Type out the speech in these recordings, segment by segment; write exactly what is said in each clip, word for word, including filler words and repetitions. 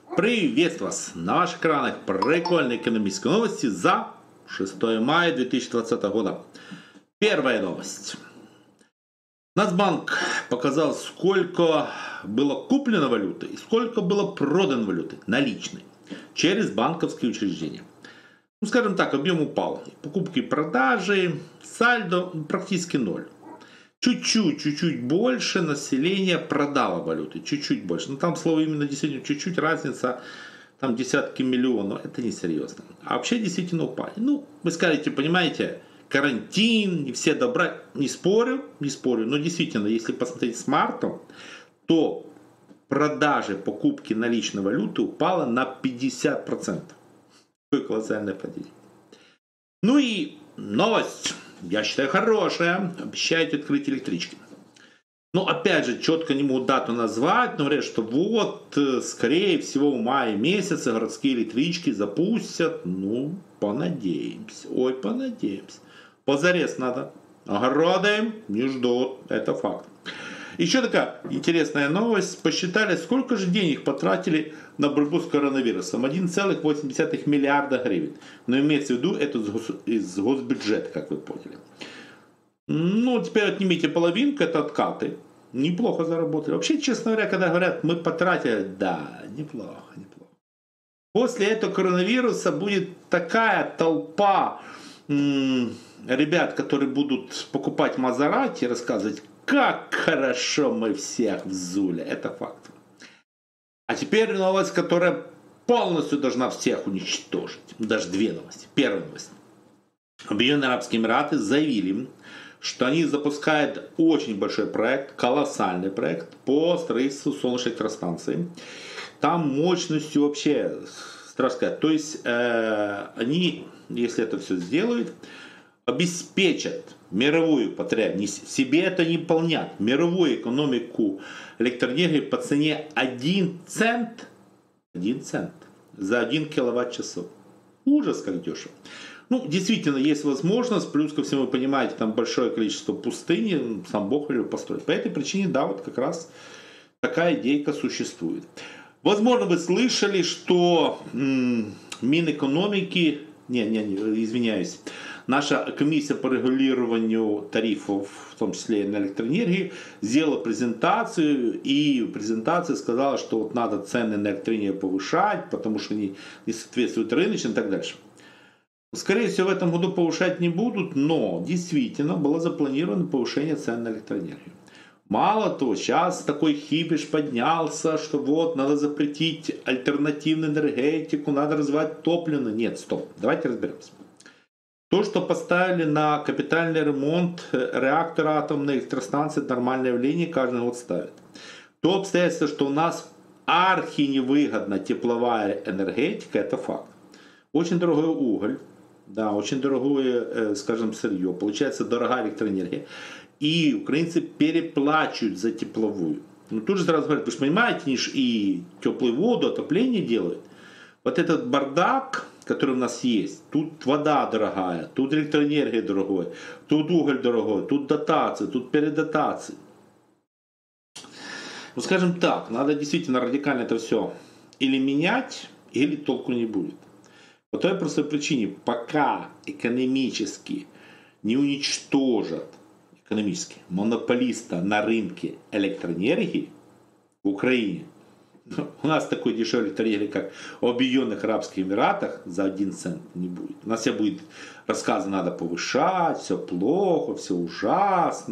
Приветствую вас на ваших экранах прикольные экономические новости за шестое мая две тысячи двадцатого года. Первая новость. Нацбанк показал, сколько было куплено валюты и сколько было продано валюты наличной через банковские учреждения. Ну, скажем так, объем упал. Покупки и продажи, сальдо практически ноль. Чуть-чуть, чуть-чуть больше населения продало валюты, чуть-чуть больше. Ну там слово именно действительно чуть-чуть, разница, там десятки миллионов, это несерьезно. А вообще действительно упали. Ну, вы скажете, понимаете, карантин, не все добра, не спорю, не спорю, но действительно, если посмотреть с марта, то продажи, покупки наличной валюты упало на пятьдесят процентов. Какое колоссальное падение. Ну и новость. Я считаю, хорошая. Обещают открыть электрички. Но опять же, четко не могу дату назвать, но говорят, что вот, скорее всего, в мае месяце городские электрички запустят. Ну, понадеемся. Ой, понадеемся. Позарез надо. Огороды не ждут. Это факт. Еще такая интересная новость. Посчитали, сколько же денег потратили на борьбу с коронавирусом. один целых восемь десятых миллиарда гривен. Но имеется в виду это из госбюджета, как вы поняли. Ну, теперь отнимите половинку, это откаты. Неплохо заработали. Вообще, честно говоря, когда говорят, мы потратили, да, неплохо, неплохо. После этого коронавируса будет такая толпа м- ребят, которые будут покупать Мазерати и рассказывать, как хорошо мы всех взули. Это факт. А теперь новость, которая полностью должна всех уничтожить. Даже две новости. Первая новость. Объединенные Арабские Эмираты заявили, что они запускают очень большой проект, колоссальный проект по строительству солнечной электростанции. Там мощностью вообще, страшно сказать, то есть э, они, если это все сделают, обеспечат мировую потребность, себе это не полнят, мировую экономику электроэнергии по цене один цент, один цент за один киловатт-часов. Ужас, как дешево. Ну, действительно, есть возможность, плюс ко всему, вы понимаете, там большое количество пустыни, сам Бог велел построить. По этой причине, да, вот как раз такая идейка существует. Возможно, вы слышали, что м- Минэкономики, не, не, не, извиняюсь, наша комиссия по регулированию тарифов, в том числе и на электроэнергию, сделала презентацию, и в презентации сказала, что вот надо цены на электроэнергию повышать, потому что они не соответствуют рыночным и так дальше. Скорее всего, в этом году повышать не будут, но действительно было запланировано повышение цен на электроэнергию. Мало того, сейчас такой хипиш поднялся, что вот надо запретить альтернативную энергетику, надо развивать топливную. Нет, стоп, давайте разберемся. То, что поставили на капитальный ремонт реактора атомной электростанции, это нормальное явление, каждый год ставят. То обстоятельство, что у нас архи невыгодна тепловая энергетика, это факт. Очень дорогой уголь, да, очень дорогое, скажем, сырье, получается дорогая электроэнергия. И украинцы переплачивают за тепловую. Ну тут же сразу говорят, вы же понимаете, они же и теплую воду, отопление делают. Вот этот бардак, который у нас есть, тут вода дорогая, тут электроэнергия дорогая, тут уголь дорогой, тут дотации, тут передотации. Ну скажем так, надо действительно радикально это все или менять, или толку не будет. По той простой причине, пока экономически не уничтожат экономически монополиста на рынке электроэнергии в Украине, у нас такой дешевой электроэнергии, как в Объединенных Арабских Эмиратах, за один цент не будет. У нас все будет рассказы, надо повышать, все плохо, все ужасно.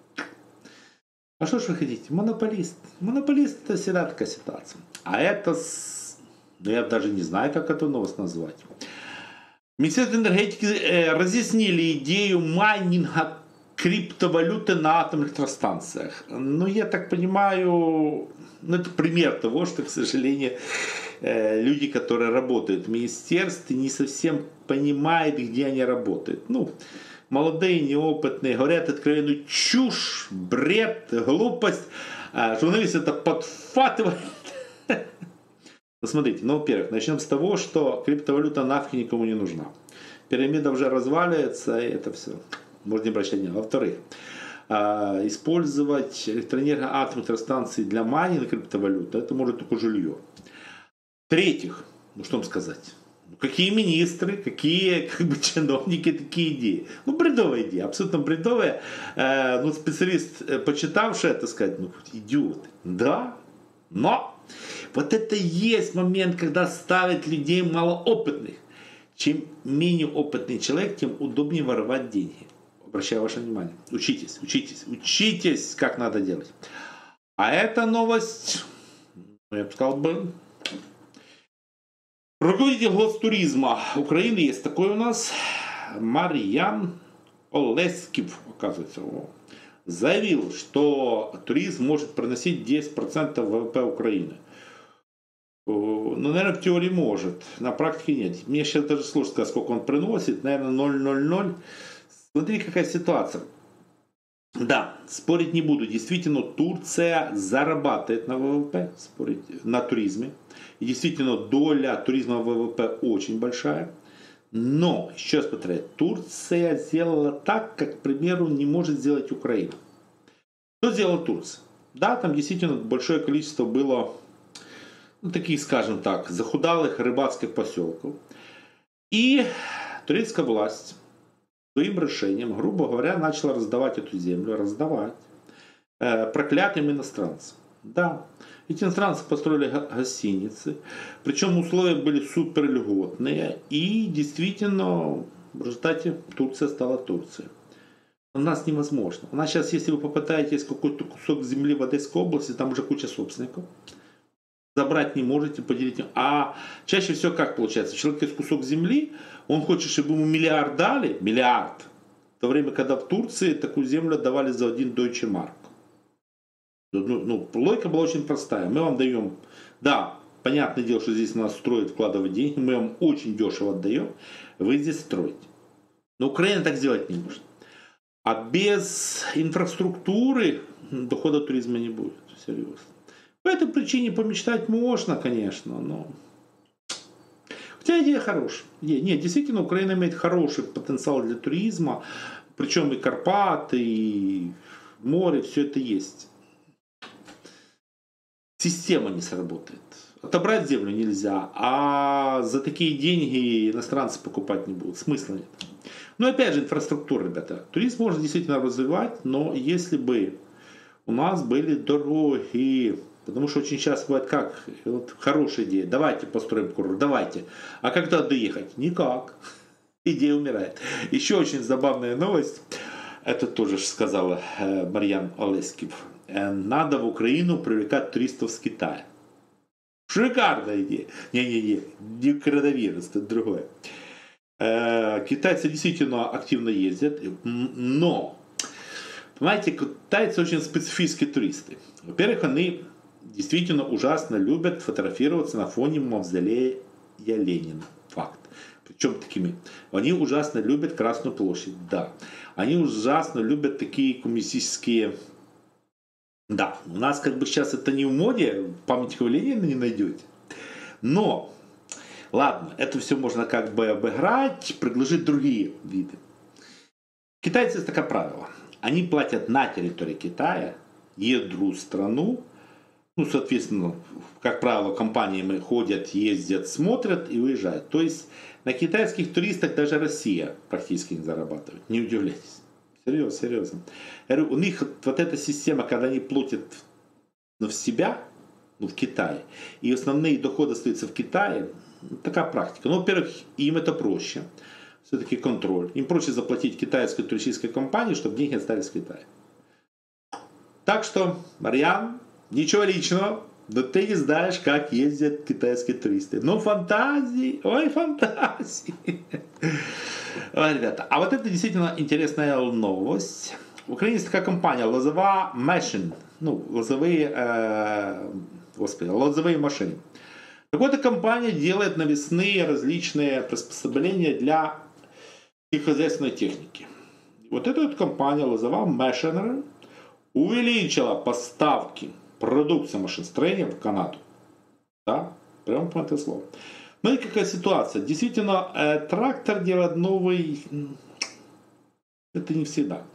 А что ж вы хотите? Монополист. Монополист — это всегда такая ситуация. А это, ну, я даже не знаю, как эту новость назвать. Министерство энергетики э, разъяснили идею майнинга криптовалюты на атомных электростанциях. Ну, я так понимаю, ну, это пример того, что, к сожалению, э, люди, которые работают в министерстве, не совсем понимают, где они работают. Ну, молодые, неопытные, говорят откровенную чушь, бред, глупость. А журналисты это подхватывают. Ну, смотрите, ну, во-первых, начнем с того, что криптовалюта нафиг никому не нужна. Пирамида уже разваливается, и это все. Можно не обращать внимания. Во-вторых, использовать электроэнергоатомные электростанции для майнинга криптовалюты, это может только жилье. В-третьих, ну что вам сказать, ну, какие министры, какие как бы, чиновники, такие идеи. Ну, бредовая идея, абсолютно бредовая. Э, ну, специалист, э, почитавший это, сказать, ну, идиоты. Да, но вот это и есть момент, когда ставят людей малоопытных. Чем менее опытный человек, тем удобнее воровать деньги. Обращаю ваше внимание. Учитесь, учитесь, учитесь, как надо делать. А эта новость, я бы сказал бы, руководитель Гостуризма Украины, есть такой у нас, Марьян Олескив, оказывается, заявил, что туризм может приносить десять процентов ВВП Украины. Ну, наверное, в теории может, на практике нет. Мне сейчас даже сложно сказать, сколько он приносит, наверное, ноль ноль ноль. Смотри, какая ситуация. Да, спорить не буду. Действительно, Турция зарабатывает на ВВП, спорить, на туризме. И действительно, доля туризма в ВВП очень большая. Но, еще раз повторяю, Турция сделала так, как, к примеру, не может сделать Украина. Что сделала Турция? Да, там действительно большое количество было, ну, таких, скажем так, захудалых рыбацких поселков. И турецкая власть своим решением, грубо говоря, начала раздавать эту землю, раздавать э, проклятым иностранцам. Да, эти иностранцы построили гостиницы, причем условия были супер льготные, и действительно в результате Турция стала Турцией. У нас невозможно. У нас сейчас, если вы попытаетесь какой-то кусок земли в Одесской области, там уже куча собственников, забрать не можете, поделить. А чаще всего как получается? Человек есть кусок земли, он хочет, чтобы ему миллиард дали, миллиард, в то время, когда в Турции такую землю давали за один Deutsche Mark. Ну, ну, логика была очень простая. Мы вам даем, да, понятное дело, что здесь нас строят, вкладывать деньги, мы вам очень дешево отдаем, вы здесь строите. Но Украина так сделать не может. А без инфраструктуры дохода от туризма не будет, серьезно. По этой причине помечтать можно, конечно, но... Хотя идея хорошая. Нет, действительно, Украина имеет хороший потенциал для туризма, причем и Карпаты, и море, все это есть. Система не сработает. Отобрать землю нельзя, а за такие деньги иностранцы покупать не будут. Смысла нет. Но опять же, инфраструктура, ребята. Туризм можно действительно развивать, но если бы у нас были дороги... Потому что очень часто бывает как, вот хорошая идея, давайте построим курорт, давайте. А как туда доехать? Никак. Идея умирает. Еще очень забавная новость, это тоже сказала э, Марьян Олескив. Э, надо в Украину привлекать туристов с Китая. Шикарная идея. Не-не-не, не коронавирус, это другое. Э, китайцы действительно активно ездят, но, понимаете, китайцы очень специфические туристы. Во-первых, они... действительно ужасно любят фотографироваться на фоне мавзолея Ленина. Факт. Причем такими. Они ужасно любят Красную площадь. Да. Они ужасно любят такие коммунистические... Да, у нас как бы сейчас это не в моде, памятников Ленина не найдете. Но, ладно, это все можно как бы обыграть, предложить другие виды. Китайцы это такое правило. Они платят на территории Китая, едут в страну, ну, соответственно, как правило, компаниями ходят, ездят, смотрят и уезжают. То есть на китайских туристах даже Россия практически не зарабатывает. Не удивляйтесь. Серьезно, серьезно. У них вот эта система, когда они платят в себя, ну, в Китае, и основные доходы остаются в Китае, такая практика. Ну, во-первых, им это проще. Все-таки контроль. Им проще заплатить китайской туристической компании, чтобы деньги остались в Китае. Так что, Марьян, ничего личного, но ты не знаешь, как ездят китайские туристы. Ну, фантазии, ой, фантазии. Ой, ребята, а вот это действительно интересная новость. В Украине есть такая компания Лозова Machine, ну, лозовые, э, господи, лозовые машины. Так вот, эта компания делает навесные различные приспособления для сельскохозяйственной техники. Вот эта вот компания Лозова Machine увеличила поставки продукции машиностроения в Канаду. Да, прямо по это слово. Смотрите, какая ситуация. Действительно, э, трактор делает новый, это не всегда.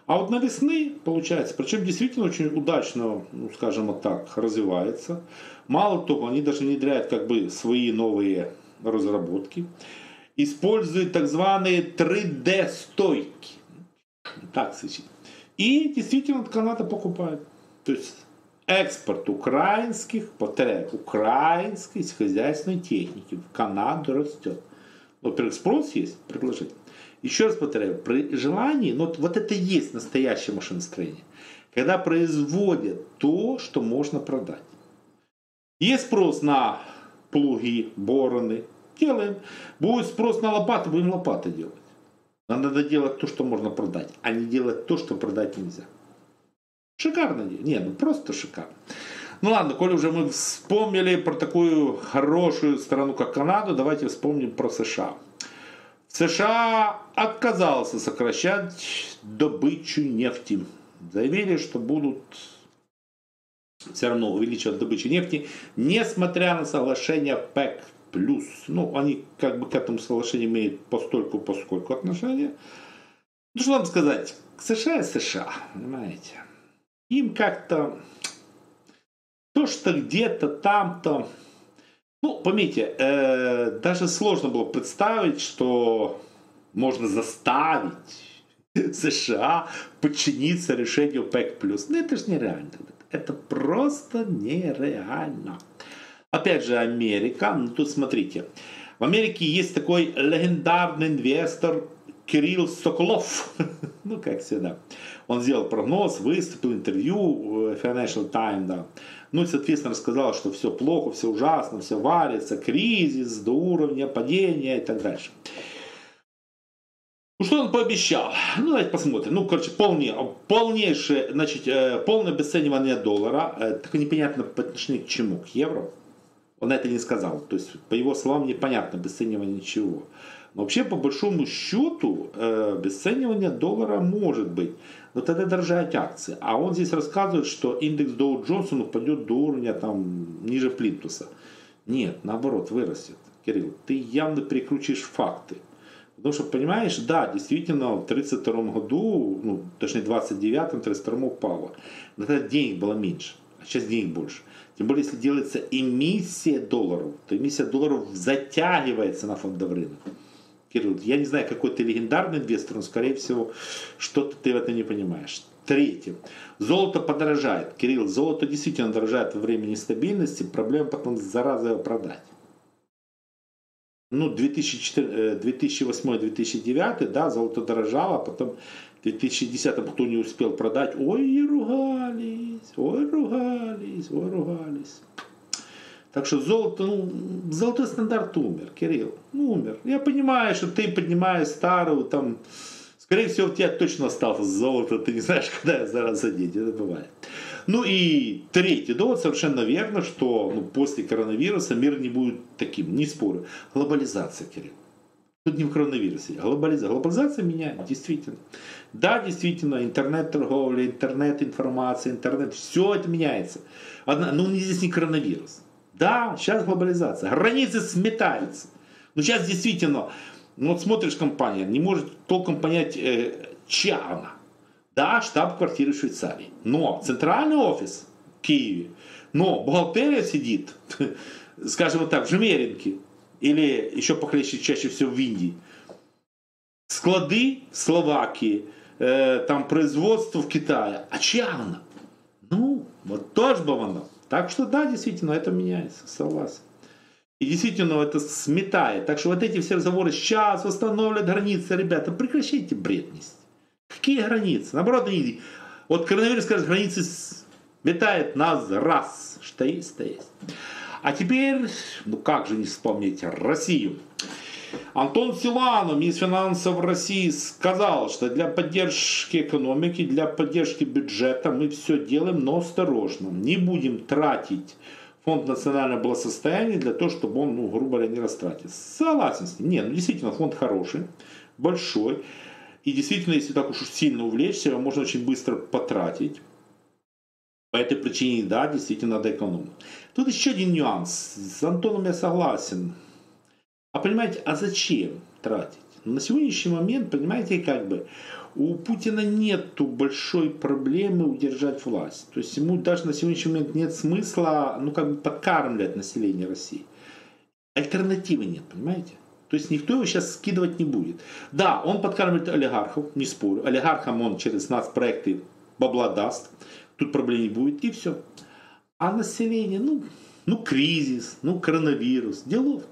А вот на весны получается, причем действительно очень удачно, ну, скажем вот так, развивается. Мало того, они даже внедряют как бы свои новые разработки. Используют так званые три дэ стойки. Так звучит. И действительно Канада покупает. То есть экспорт украинских, повторяю, украинской сельскохозяйственной техники в Канаду растет. Во-первых, спрос есть, предложение. Еще раз повторяю, при желании, но вот это и есть настоящее машиностроение. Когда производят то, что можно продать. Есть спрос на плуги, бороны, делаем. Будет спрос на лопаты, будем лопаты делать. Но надо делать то, что можно продать, а не делать то, что продать нельзя. Шикарно. Не, ну просто шикарно. Ну ладно, коли уже мы вспомнили про такую хорошую страну, как Канаду, давайте вспомним про США. США отказался сокращать добычу нефти. Заявили, что будут все равно увеличивать добычу нефти, несмотря на соглашение ПЭК плюс. Ну, они как бы к этому соглашению имеют постольку поскольку отношения. Ну, что вам сказать, США и США, понимаете. Им как-то то, что где-то там-то. Ну, поймите, э, даже сложно было представить, что можно заставить США подчиниться решению ПЭК плюс. Ну, это же нереально. Это просто нереально. Опять же, Америка. Ну, тут смотрите. В Америке есть такой легендарный инвестор Кирилл Соколов. Ну, как всегда. Он сделал прогноз, выступил, интервью в Financial Times, да. Ну и, соответственно, рассказал, что все плохо, все ужасно, все варится, кризис до уровня падения и так дальше. Ну, что он пообещал? Ну, давайте посмотрим. Ну, короче, полнее, полнейшее, значит, полное обесценивание доллара. Так непонятно по отношению к чему? К евро? Он это не сказал. То есть, по его словам, непонятно обесценивание ничего. Но вообще, по большому счету, обесценивание доллара может быть. Но тогда дорожают акции. А он здесь рассказывает, что индекс Доу Джонсона упадет до уровня там, ниже плинтуса. Нет, наоборот, вырастет. Кирилл, ты явно перекручиваешь факты. Потому что, понимаешь, да, действительно, в тридцать втором году, ну, точнее, в двадцать девятом тридцать втором упало. Но тогда денег было меньше, а сейчас денег больше. Тем более, если делается эмиссия долларов, то эмиссия долларов затягивается на фондовый рынок. Кирилл, я не знаю, какой ты легендарный инвестор, но, скорее всего, что-то ты в этом не понимаешь. Третье. Золото подорожает. Кирилл, золото действительно дорожает во время нестабильности. Проблема потом зараза его продать. Ну, две тысячи восьмой - две тысячи девятый, да, золото дорожало, а потом в две тысячи десятом кто не успел продать, ой, ругались, ой, ругались, ой, ругались. Так что золото, ну, золотой стандарт умер, Кирилл, ну, умер. Я понимаю, что ты поднимаешь старую, там, скорее всего, у тебя точно осталось золото, ты не знаешь, когда зараз задеть, это бывает. Ну и третий довод, совершенно верно, что ну, после коронавируса мир не будет таким, не спорю. Глобализация, Кирилл. Тут не в коронавирусе, а глобализация. Глобализация меняет, действительно. Да, действительно, интернет-торговля, интернет-информация, интернет, все это меняется. Одна, но здесь не коронавирус. Да, сейчас глобализация, границы сметаются. Но сейчас действительно, ну вот смотришь, компания не может толком понять, э, чья она. Да, штаб-квартиры в Швейцарии. Но центральный офис в Киеве. Но бухгалтерия сидит, скажем вот так, в Жмеринке. Или еще похлеще, чаще всего в Индии. Склады в Словакии. Э, там производство в Китае. А чья она? Ну, вот тоже бы она. Так что да, действительно, это меняется. Согласен. И действительно это сметает. Так что вот эти все разговоры, сейчас восстановят границы, ребята, прекращайте бред нести. Какие границы? Наоборот, они, вот коронавирус, скажет, границы сметает нас раз. Что есть, что есть. А теперь, ну как же не вспомнить Россию. Антон Силанов, министр финансов России, сказал, что для поддержки экономики, для поддержки бюджета мы все делаем, но осторожно. Не будем тратить фонд национального благосостояния для того, чтобы он, ну, грубо говоря, не растратился. Согласен с ним. Нет, ну действительно, фонд хороший, большой. И действительно, если так уж сильно увлечься, его можно очень быстро потратить. По этой причине, да, действительно надо экономить. Тут еще один нюанс. С Антоном я согласен. А понимаете, а зачем тратить? На сегодняшний момент, понимаете, как бы у Путина нету большой проблемы удержать власть. То есть ему даже на сегодняшний момент нет смысла, ну, как бы подкармливать население России. Альтернативы нет, понимаете? То есть никто его сейчас скидывать не будет. Да, он подкармливает олигархов, не спорю. Олигархам он через нас проекты бабла даст. Тут проблем не будет, и все. А население, ну, ну кризис, ну коронавирус, делов-то.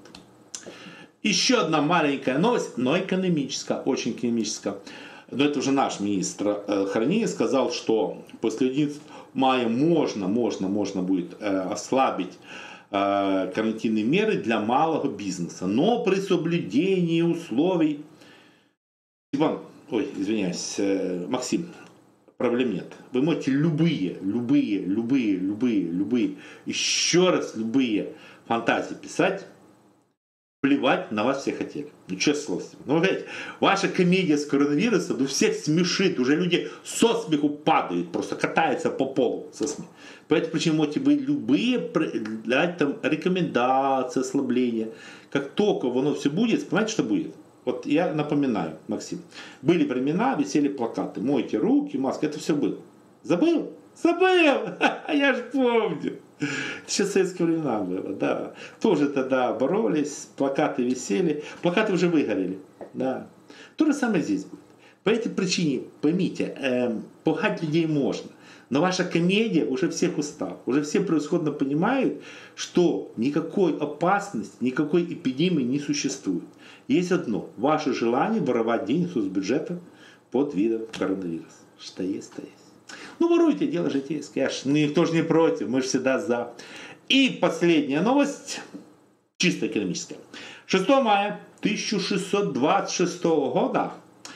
Еще одна маленькая новость, но экономическая, очень экономическая. Но это уже наш министр э, хранения сказал, что после одиннадцатого мая можно, можно, можно будет э, ослабить э, карантинные меры для малого бизнеса, но при соблюдении условий. Иван, ой, извиняюсь, э, Максим, проблем нет. Вы можете любые, любые, любые, любые, любые, еще раз любые фантазии писать. Плевать, на вас все хотели. Ну, честно слово. Ну, знаете, ваша комедия с коронавирусом, ну, всех смешит. Уже люди со смеху падают, просто катаются по полу со смеху. По этой причине можете вы любые дать там рекомендации, ослабления. Как только оно все будет, понимаете, что будет? Вот я напоминаю, Максим. Были времена, висели плакаты. Мойте руки, маски. Это все было. Забыл? Забыл! Я же помню. Еще советские времена было, да. Тоже тогда боролись, плакаты висели. Плакаты уже выгорели, да. То же самое здесь будет. По этой причине, поймите, э, пугать людей можно. Но ваша комедия уже всех устала. Уже все превосходно понимают, что никакой опасности, никакой эпидемии не существует. Есть одно. Ваше желание воровать деньги с бюджета под видом коронавируса. Что есть, то есть. Ну, воруйте, дело житейское. Я ж, никто же не против, мы же всегда за. И последняя новость, чисто экономическая. шестого мая тысяча шестьсот двадцать шестого года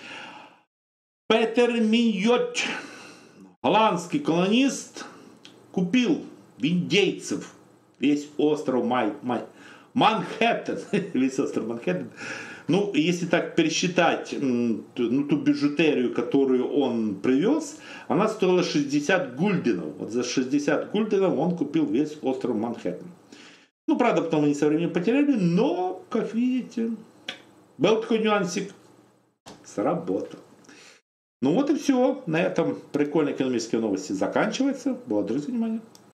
Петер Миньот, голландский колонист, купил в индейцев весь остров Май, Май, Манхэттен, весь остров Манхэттен. Ну, если так пересчитать ну, ту бижутерию, которую он привез, она стоила шестьдесят гульденов. Вот за шестьдесят гульденов он купил весь остров Манхэттен. Ну, правда, потом они со временем потеряли, но, как видите, был такой нюансик. Сработал. Ну вот и все. На этом прикольные экономические новости заканчиваются. Благодарю за внимание.